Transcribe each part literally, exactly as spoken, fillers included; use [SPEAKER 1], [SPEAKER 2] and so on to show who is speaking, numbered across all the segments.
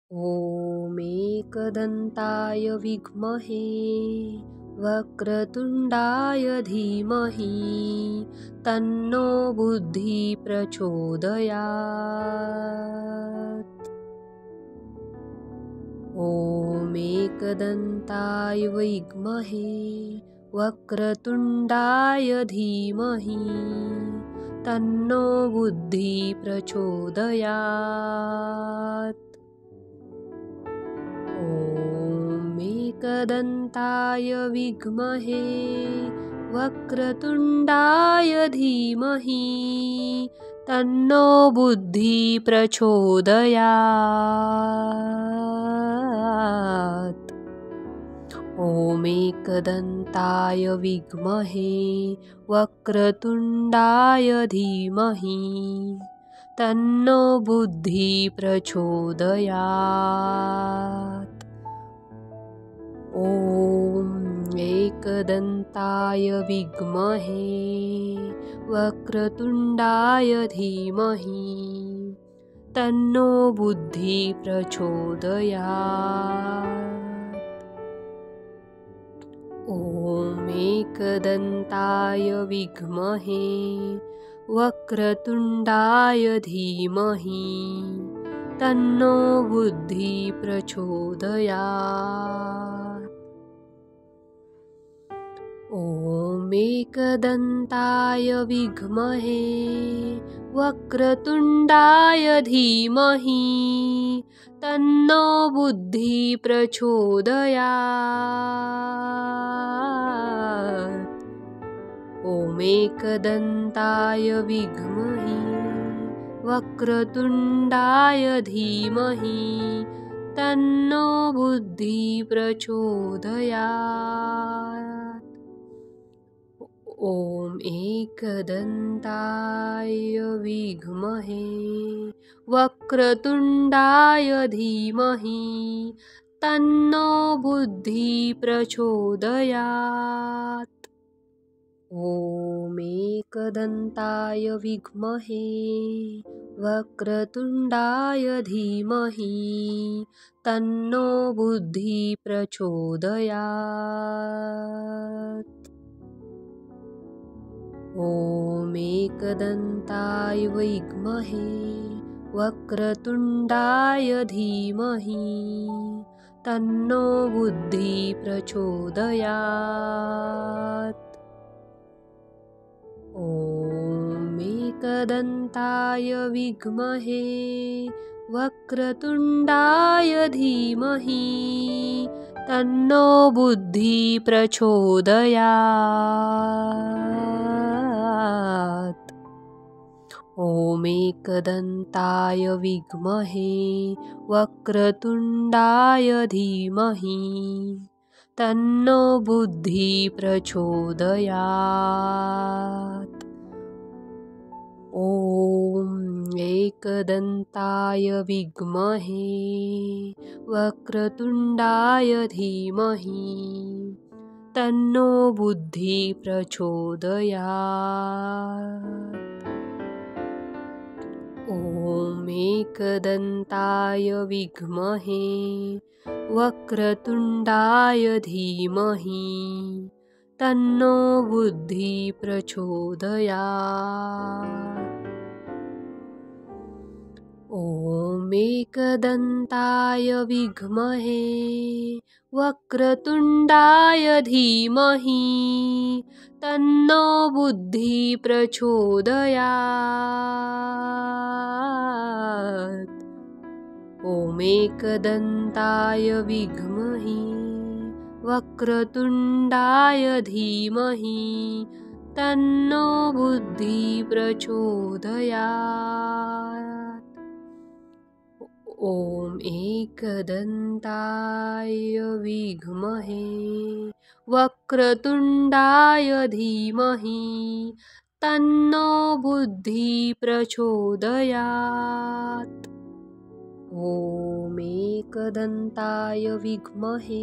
[SPEAKER 1] ॐ एकदन्ताय विद्महे वक्रतुण्डाय धीमहि तन्नो बुद्धिः प्रचोदयात्। ॐ एकदन्ताय विद्महे वक्रतुण्डाय धीमहि तन्नो बुद्धिः प्रचोदयात्। ॐ एकदन्ताय विद्महे वक्रतुण्डाय धीमहि तन्नो बुद्धिः प्रचोदयात्। ॐ एकदन्ताय विद्महे वक्रतुण्डाय धीमहि तन्नो बुद्धिः प्रचोदयात्। ॐ एकदन्ताय विद्महे वक्रतुण्डाय धीमहि तन्नो बुद्धिः प्रचोदयात्। ॐ एकदन्ताय विद्महे वक्रतुण्डाय धीमहि तन्नो बुद्धिः प्रचोदयात्। ॐ एकदन्ताय विद्महे वक्रतुण्डाय धीमहि तन्नो बुद्धिः प्रचोदयात्। ॐ एकदन्ताय विद्महे वक्रतुण्डाय धीमहि तन्नो बुद्धिः प्रचोदयात्। ॐ एकदन्ताय विद्महे वक्रतुण्डाय धीमहि तन्नो बुद्धिः प्रचोदयात्। ॐ एकदन्ताय विद्महे वक्रतुण्डाय धीमहि तन्नो बुद्धिः प्रचोदयात्। ॐ एकदन्ताय विद्महे वक्रतुण्डाय धीमहि तन्नो बुद्धिः प्रचोदयात्। ॐ एकदन्ताय विद्महे वक्रतुण्डाय धीमहि तन्नो बुद्धिः प्रचोदयात्। ॐ एकदन्ताय विद्महे वक्रतुण्डाय धीमहि तन्नो बुद्धिः प्रचोदयात्। ॐ एकदन्ताय विद्महे वक्रतुण्डाय धीमहि तन्नो बुद्धिः प्रचोदयात्। ॐ एकदन्ताय विद्महे वक्रतुण्डाय धीमहि तन्नो बुद्धिः प्रचोदयात्। ॐ एकदन्ताय विद्महे वक्रतुण्डाय धीमहि तन्नो बुद्धिः प्रचोदयात्। ॐ एकदन्ताय विद्महे वक्रतुण्डाय धीमहि तन्नो बुद्धिः प्रचोदयात्। ॐ एकदन्ताय विद्महे वक्रतुण्डाय धीमहि तन्नो बुद्धिः प्रचोदयात्। ॐ एकदन्ताय विद्महे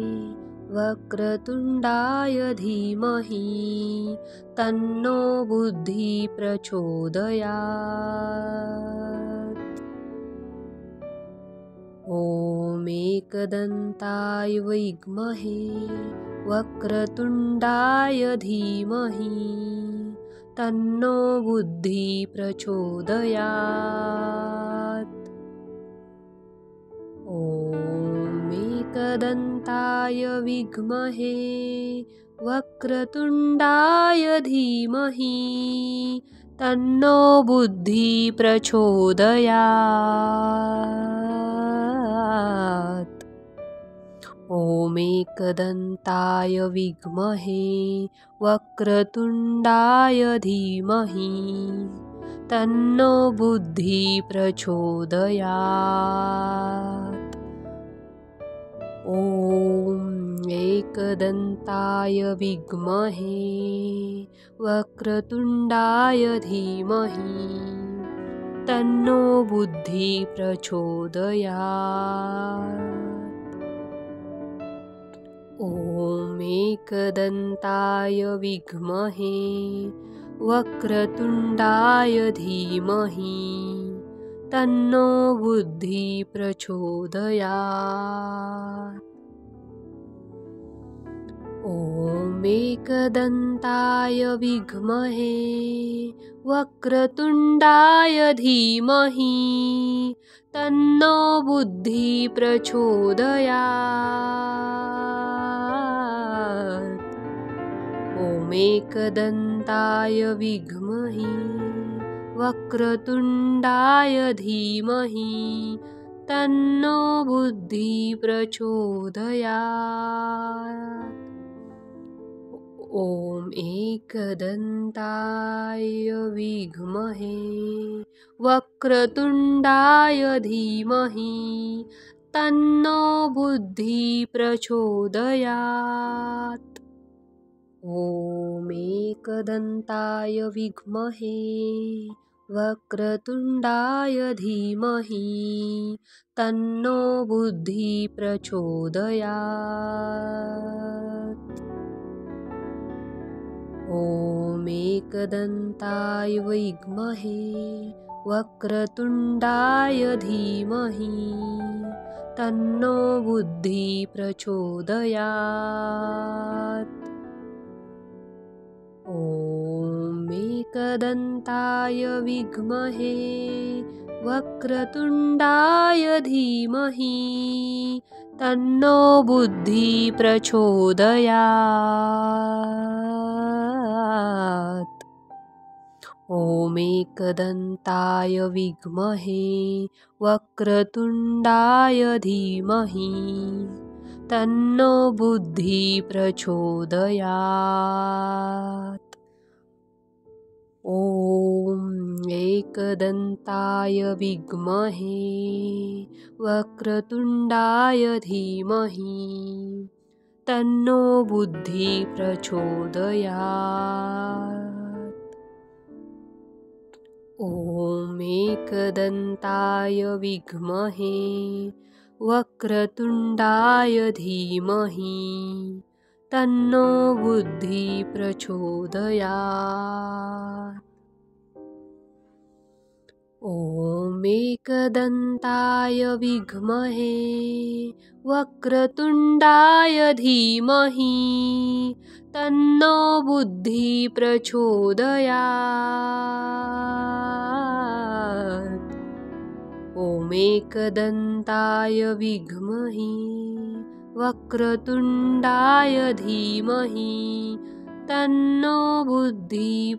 [SPEAKER 1] वक्रतुण्डाय धीमहि तन्नो बुद्धिः प्रचोदयात्। ॐ एकदन्ताय विद्महे वक्रतुण्डाय धीमहि तन्नो बुद्धिः प्रचोदयात्। ॐ एकदन्ताय विद्महे वक्रतुण्डाय धीमहि तन्नो बुद्धिः प्रचोदयात्। ॐ एकदन्ताय विद्महे वक्रतुण्डाय धीमहि तन्नो बुद्धिः प्रचोदयात्। ॐ एकदन्ताय विद्महे वक्रतुण्डाय धीमहि तन्नो बुद्धिः प्रचोदयात्। ॐ एकदन्ताय विद्महे वक्रतुण्डाय धीमहि तन्नो बुद्धिः प्रचोदयात्। ॐ एकदन्ताय विद्महे वक्रतुण्डाय धीमहि तन्नो बुद्धिः प्रचोदयात्। ॐ एकदन्ताय विद्महे वक्रतुण्डाय धीमहि तन्नो बुद्धिः प्रचोदयात्। ॐ एकदन्ताय विद्महे वक्रतुण्डाय धीमहि तन्नो बुद्धिः प्रचोदयात्। ॐ एकदन्ताय विद्महे वक्रतुण्डाय धीमहि तन्नो बुद्धिः प्रचोदयात्। ॐ एकदन्ताय विद्महे वक्रतुण्डाय धीमहि तन्नो बुद्धिः प्रचोदयात्। ॐ एकदन्ताय विद्महे वक्रतुण्डाय धीमहि तन्नो बुद्धिः प्रचोदयात्। ॐ एकदन्ताय विद्महे वक्रतुण्डाय धीमहि तन्नो बुद्धिः प्रचोदयात्। ॐ एकदन्ताय विद्महे वक्रतुण्डाय धीमहि तन्नो बुद्धिः प्रचोदयात्। ॐ एकदन्ताय विद्महे वक्रतुण्डाय धीमहि तन्नो बुद्धिः प्रचोदयात्। ॐ एकदन्ताय विद्महे वक्रतुण्डाय धीमहि तन्नो बुद्धिः प्रचोदयात्। ॐ एकदन्ताय विद्महे वक्रतुण्डाय धीमहि तन्नो बुद्धिः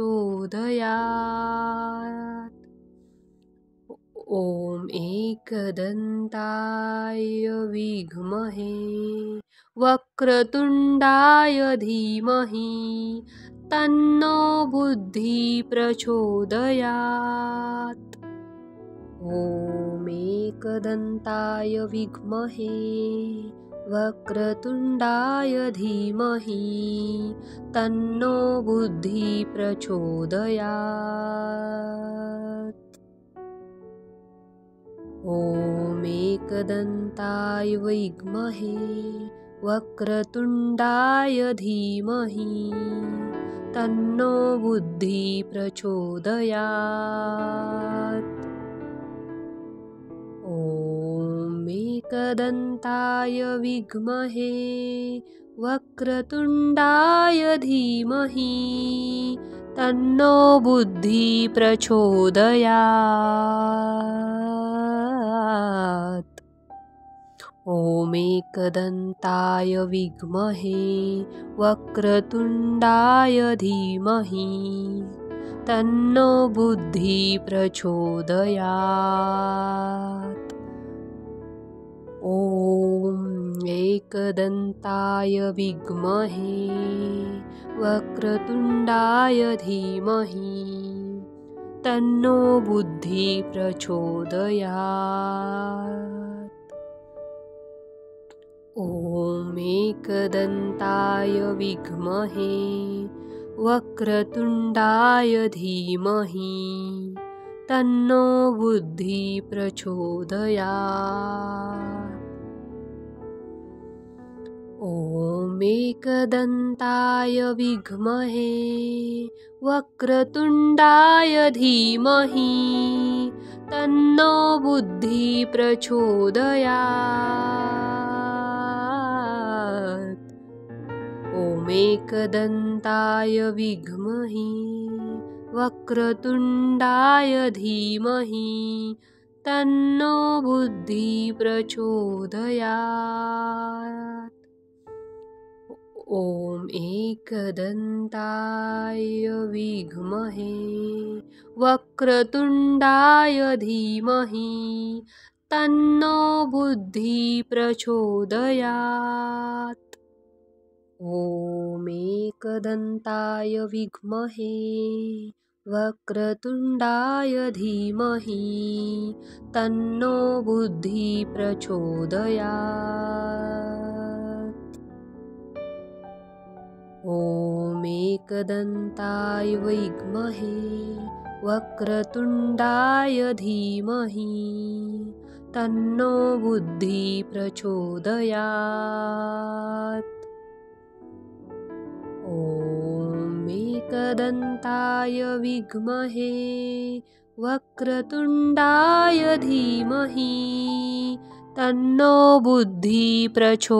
[SPEAKER 1] प्रचोदयात्। ॐ एकदन्ताय विद्महे वक्रतुण्डाय धीमहि तन्नो बुद्धिः प्रचोदयात्। ॐ एकदन्ताय विद्महे वक्रतुण्डाय धीमहि तन्नो बुद्धिः प्रचोदयात्। ॐ एकदन्ताय विद्महे वक्रतुण्डाय धीमहि तन्नो बुद्धिः प्रचोदयात्। ॐ एकदन्ताय विद्महे वक्रतुण्डाय धीमहि तन्नो बुद्धिः प्रचोदयात्। ॐ एकदन्ताय विद्महे वक्रतुण्डाय धीमहि तन्नो बुद्धिः प्रचोदयात्। ॐ एकदन्ताय विद्महे वक्रतुण्डाय धीमहि तन्नो बुद्धिः प्रचोदयात्। ॐ एकदन्ताय विद्महे वक्रतुण्डाय धीमहि तन्नो बुद्धिः प्रचोदयात्। ॐ एकदन्ताय विद्महे वक्रतुण्डाय धीमहि तन्नो बुद्धिः प्रचोदयात्। ॐ एकदन्ताय विद्महे वक्रतुण्डाय धीमहि तन्नो बुद्धिः प्रचोदयात्। ॐ एकदन्ताय विद्महे वक्रतुण्डाय धीमहि तन्नो बुद्धिः प्रचोदयात्। ॐ एकदन्ताय विद्महे वक्रतुण्डाय धीमहि तन्नो बुद्धिः प्रचोदयात्। ॐ एकदन्ताय विद्महे वक्रतुण्डाय धीमहि तन्नो बुद्धिः प्रचोदयात्। ॐ एकदन्ताय विद्महे वक्रतुण्डाय धीमहि तन्नो बुद्धिः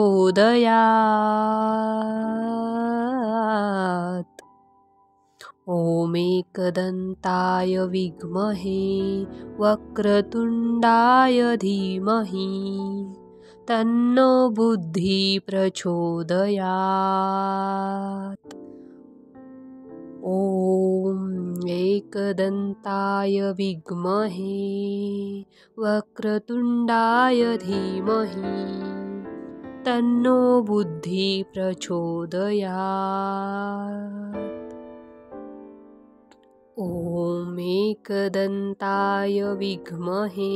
[SPEAKER 1] प्रचोदयात्। ॐ एकदन्ताय विद्महे वक्रतुण्डाय धीमहि तन्नो बुद्धिः प्रचोदयात्। ॐ एकदन्ताय विद्महे वक्रतुण्डाय धीमहि तन्नो बुद्धिः प्रचोदयात्। ॐ एकदन्ताय विद्महे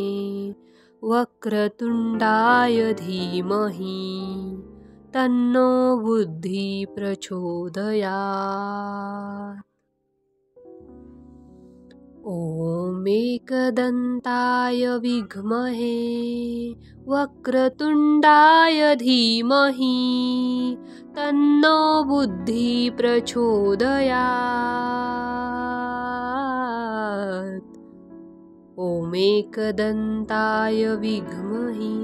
[SPEAKER 1] वक्रतुण्डाय धीमहि तन्नो बुद्धिः प्रचोदयात्। ॐ एकदन्ताय विद्महे वक्रतुण्डाय धीमहि तन्नो बुद्धिः प्रचोदयात्। ॐ एकदन्ताय विद्महे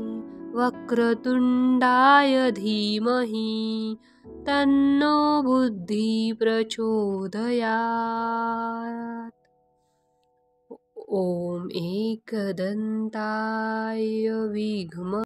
[SPEAKER 1] वक्रतुण्डाय धीमहि तन्नो बुद्धिः प्रचोदयात्। ॐ एकदन्ताय विद्महे